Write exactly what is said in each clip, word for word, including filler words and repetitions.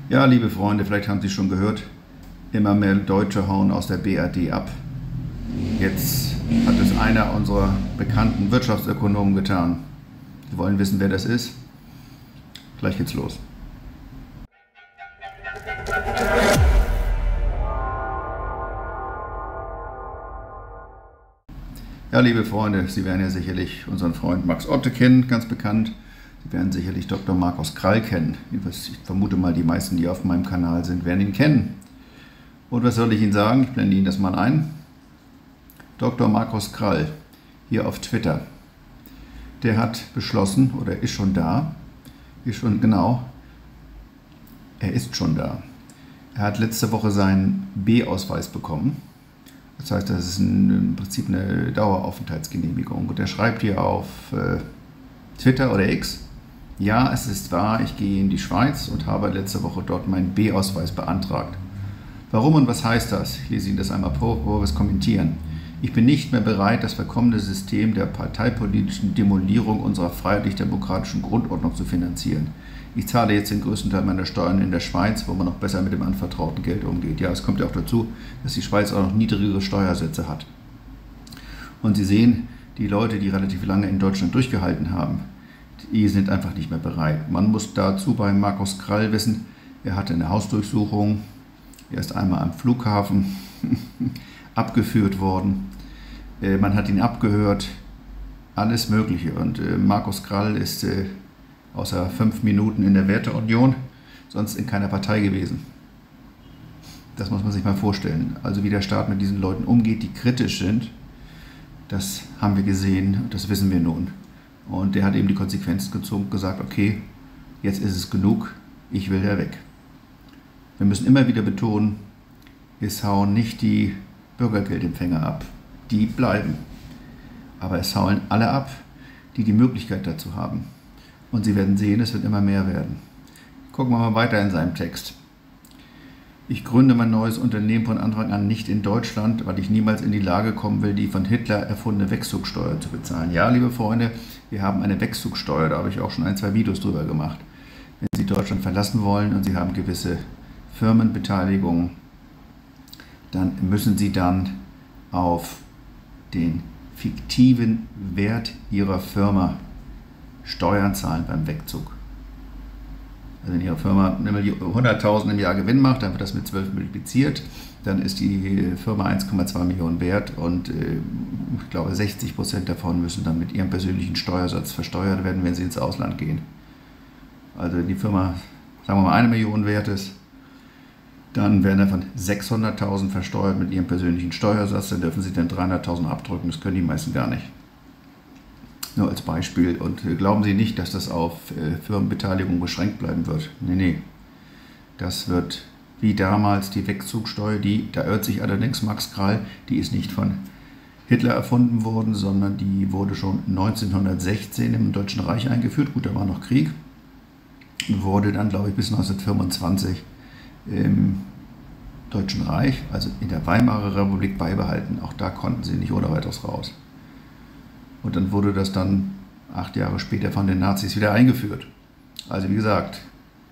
Ja, liebe Freunde, vielleicht haben Sie schon gehört, immer mehr Deutsche hauen aus der B R D ab. Jetzt hat es einer unserer bekannten Wirtschaftsökonomen getan. Sie wollen wissen, wer das ist? Gleich geht's los. Ja, liebe Freunde, Sie werden ja sicherlich unseren Freund Max Otte kennen, ganz bekannt. Sie werden sicherlich Doktor Markus Krall kennen. Ich vermute mal, die meisten, die auf meinem Kanal sind, werden ihn kennen. Und was soll ich Ihnen sagen? Ich blende Ihnen das mal ein. Doktor Markus Krall, hier auf Twitter, der hat beschlossen, oder ist schon da, ist schon, genau, er ist schon da. Er hat letzte Woche seinen B-Ausweis bekommen. Das heißt, das ist ein, im Prinzip eine Daueraufenthaltsgenehmigung. Und er schreibt hier auf äh, Twitter oder X: Ja, es ist wahr, ich gehe in die Schweiz und habe letzte Woche dort meinen B-Ausweis beantragt. Warum und was heißt das? Ich lese Ihnen das einmal vor, bevor wir es kommentieren. Ich bin nicht mehr bereit, das verkommene System der parteipolitischen Demolierung unserer freiheitlich-demokratischen Grundordnung zu finanzieren. Ich zahle jetzt den größten Teil meiner Steuern in der Schweiz, wo man noch besser mit dem anvertrauten Geld umgeht. Ja, es kommt ja auch dazu, dass die Schweiz auch noch niedrigere Steuersätze hat. Und Sie sehen, die Leute, die relativ lange in Deutschland durchgehalten haben, die sind einfach nicht mehr bereit. Man muss dazu bei Markus Krall wissen, er hatte eine Hausdurchsuchung, er ist einmal am Flughafen abgeführt worden, man hat ihn abgehört, alles Mögliche. Und Markus Krall ist außer fünf Minuten in der Werteunion sonst in keiner Partei gewesen. Das muss man sich mal vorstellen. Also wie der Staat mit diesen Leuten umgeht, die kritisch sind, das haben wir gesehen, das wissen wir nun. Und der hat eben die Konsequenzen gezogen und gesagt, okay, jetzt ist es genug, ich will da weg. Wir müssen immer wieder betonen, es hauen nicht die Bürgergeldempfänger ab, die bleiben. Aber es hauen alle ab, die die Möglichkeit dazu haben. Und Sie werden sehen, es wird immer mehr werden. Gucken wir mal weiter in seinem Text. Ich gründe mein neues Unternehmen von Anfang an nicht in Deutschland, weil ich niemals in die Lage kommen will, die von Hitler erfundene Wegzugsteuer zu bezahlen. Ja, liebe Freunde, wir haben eine Wegzugsteuer, da habe ich auch schon ein, zwei Videos drüber gemacht. Wenn Sie Deutschland verlassen wollen und Sie haben gewisse Firmenbeteiligungen, dann müssen Sie dann auf den fiktiven Wert Ihrer Firma Steuern zahlen beim Wegzug. Also wenn Ihre Firma hunderttausend im Jahr Gewinn macht, dann wird das mit zwölf multipliziert, dann ist die Firma eins Komma zwei Millionen wert und äh, ich glaube sechzig Prozent davon müssen dann mit Ihrem persönlichen Steuersatz versteuert werden, wenn Sie ins Ausland gehen. Also wenn die Firma, sagen wir mal, eine Million wert ist, dann werden davon sechshunderttausend versteuert mit Ihrem persönlichen Steuersatz, dann dürfen Sie dann dreihunderttausend abdrücken, das können die meisten gar nicht. Nur als Beispiel. Und glauben Sie nicht, dass das auf äh, Firmenbeteiligung beschränkt bleiben wird. Nee, nee. Das wird wie damals die Wegzugsteuer, die, da irrt sich allerdings Max Krall, die ist nicht von Hitler erfunden worden, sondern die wurde schon neunzehnhundertsechzehn im Deutschen Reich eingeführt. Gut, da war noch Krieg. Und wurde dann, glaube ich, bis neunzehnhundertfünfundzwanzig im Deutschen Reich, also in der Weimarer Republik, beibehalten. Auch da konnten sie nicht ohne weiteres raus. Und dann wurde das dann acht Jahre später von den Nazis wieder eingeführt. Also wie gesagt,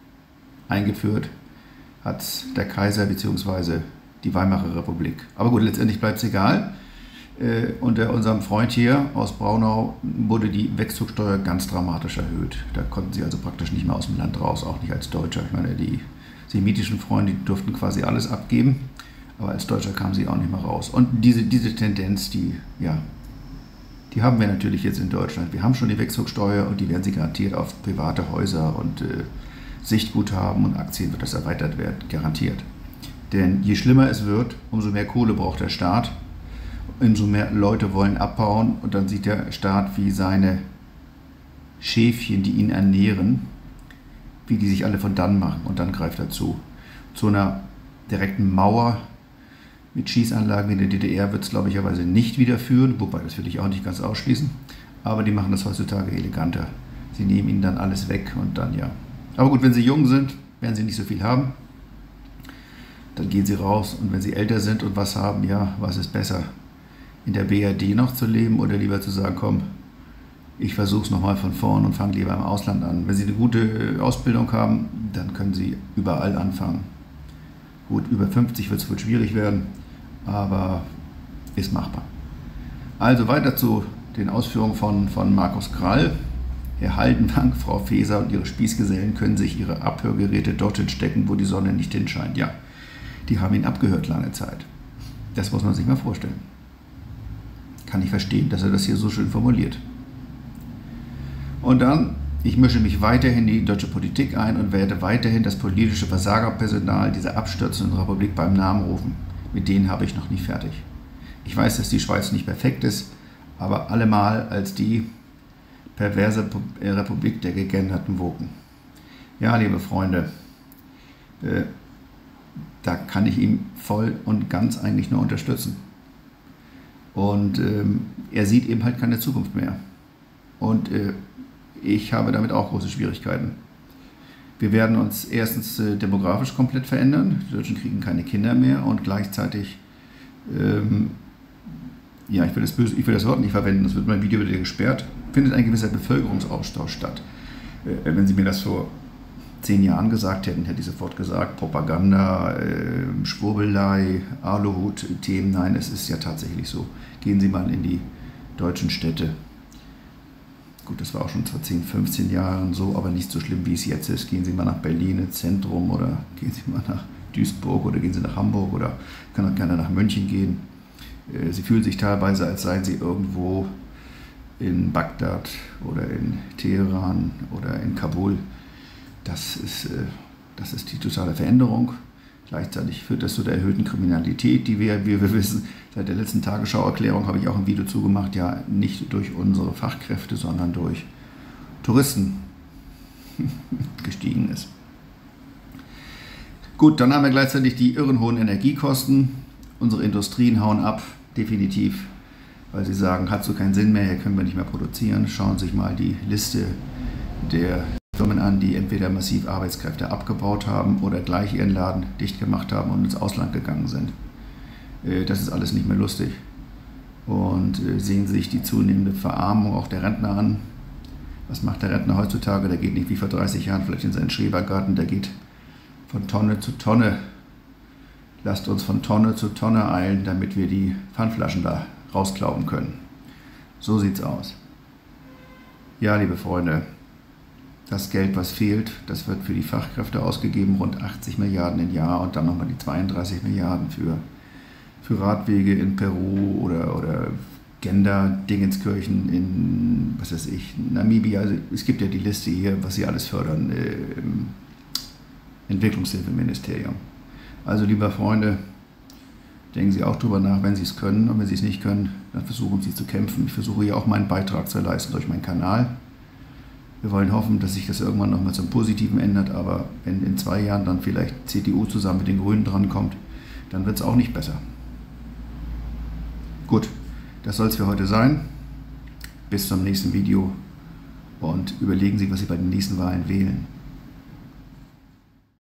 eingeführt hat der Kaiser bzw. die Weimarer Republik. Aber gut, letztendlich bleibt es egal. Äh, unter unserem Freund hier aus Braunau wurde die Wegzugsteuer ganz dramatisch erhöht. Da konnten sie also praktisch nicht mehr aus dem Land raus, auch nicht als Deutscher. Ich meine, die semitischen Freunde, die durften quasi alles abgeben, aber als Deutscher kamen sie auch nicht mehr raus. Und diese, diese Tendenz, die, ja, die haben wir natürlich jetzt in Deutschland. Wir haben schon die Wegzugsteuer und die werden sie garantiert auf private Häuser und äh, Sichtguthaben und Aktien wird das erweitert werden, garantiert. Denn je schlimmer es wird, umso mehr Kohle braucht der Staat, umso mehr Leute wollen abbauen und dann sieht der Staat, wie seine Schäfchen, die ihn ernähren, wie die sich alle von dann machen und dann greift er zu. Zu einer direkten Mauer mit Schießanlagen in der D D R wird es glaublicherweise nicht wieder führen, wobei das will ich auch nicht ganz ausschließen, aber die machen das heutzutage eleganter. Sie nehmen ihnen dann alles weg und dann ja. Aber gut, wenn sie jung sind, werden sie nicht so viel haben, dann gehen sie raus und wenn sie älter sind und was haben, ja, was ist besser? In der B R D noch zu leben oder lieber zu sagen, komm, Ich versuche es nochmal von vorn und fange lieber im Ausland an. Wenn Sie eine gute Ausbildung haben, dann können Sie überall anfangen. Gut, über fünfzig wird es wohl schwierig werden, aber ist machbar. Also weiter zu den Ausführungen von, von Markus Krall. Herr Haldenwang, Frau Faeser und ihre Spießgesellen können sich ihre Abhörgeräte dorthin stecken, wo die Sonne nicht hinscheint. Ja, die haben ihn abgehört lange Zeit. Das muss man sich mal vorstellen. Kann ich verstehen, dass er das hier so schön formuliert. Und dann, ich mische mich weiterhin in die deutsche Politik ein und werde weiterhin das politische Versagerpersonal dieser abstürzenden Republik beim Namen rufen. Mit denen habe ich noch nie fertig. Ich weiß, dass die Schweiz nicht perfekt ist, aber allemal als die perverse Republik der gegenderten Woken. Ja, liebe Freunde, äh, da kann ich ihn voll und ganz eigentlich nur unterstützen. Und ähm, er sieht eben halt keine Zukunft mehr. Und äh, ich habe damit auch große Schwierigkeiten. Wir werden uns erstens äh, demografisch komplett verändern. Die Deutschen kriegen keine Kinder mehr und gleichzeitig, ähm, ja, ich will, das böse, ich will das Wort nicht verwenden, das wird mein Video wieder gesperrt, findet ein gewisser Bevölkerungsaustausch statt. Äh, wenn Sie mir das vor zehn Jahren gesagt hätten, hätte ich sofort gesagt, Propaganda, äh, Schwurbelei, Aluhut-Themen. Nein, es ist ja tatsächlich so. Gehen Sie mal in die deutschen Städte. Gut, das war auch schon vor zehn, fünfzehn Jahren so, aber nicht so schlimm, wie es jetzt ist. Gehen Sie mal nach Berlin ins Zentrum oder gehen Sie mal nach Duisburg oder gehen Sie nach Hamburg oder können auch gerne nach München gehen. Äh, Sie fühlen sich teilweise, als seien Sie irgendwo in Bagdad oder in Teheran oder in Kabul. Das ist, das ist die totale Veränderung. Gleichzeitig führt das zu der erhöhten Kriminalität, die wir, wie wir wissen, seit der letzten Tagesschau-Erklärung habe ich auch ein Video zugemacht, ja nicht durch unsere Fachkräfte, sondern durch Touristen gestiegen ist. Gut, dann haben wir gleichzeitig die irren hohen Energiekosten. Unsere Industrien hauen ab, definitiv, weil sie sagen, hat so keinen Sinn mehr, hier können wir nicht mehr produzieren. Schauen Sie sich mal die Liste der Firmen an, die entweder massiv Arbeitskräfte abgebaut haben oder gleich ihren Laden dicht gemacht haben und ins Ausland gegangen sind. Das ist alles nicht mehr lustig. Und sehen Sie sich die zunehmende Verarmung auch der Rentner an. Was macht der Rentner heutzutage? Der geht nicht wie vor dreißig Jahren vielleicht in seinen Schrebergarten, der geht von Tonne zu Tonne. Lasst uns von Tonne zu Tonne eilen, damit wir die Pfandflaschen da rausklauben können. So sieht's aus. Ja, liebe Freunde, das Geld, was fehlt, das wird für die Fachkräfte ausgegeben, rund achtzig Milliarden im Jahr und dann nochmal die zweiunddreißig Milliarden für, für Radwege in Peru oder, oder Gender-Dingenskirchen in, was weiß ich, Namibia. Also es gibt ja die Liste hier, was sie alles fördern äh, im Entwicklungshilfeministerium. Also, liebe Freunde, denken Sie auch drüber nach, wenn Sie es können, und wenn Sie es nicht können, dann versuchen Sie zu kämpfen. Ich versuche hier auch meinen Beitrag zu leisten durch meinen Kanal. Wir wollen hoffen, dass sich das irgendwann nochmal zum Positiven ändert, aber wenn in zwei Jahren dann vielleicht C D U zusammen mit den Grünen drankommt, dann wird es auch nicht besser. Gut, das soll es für heute sein. Bis zum nächsten Video und überlegen Sie, was Sie bei den nächsten Wahlen wählen.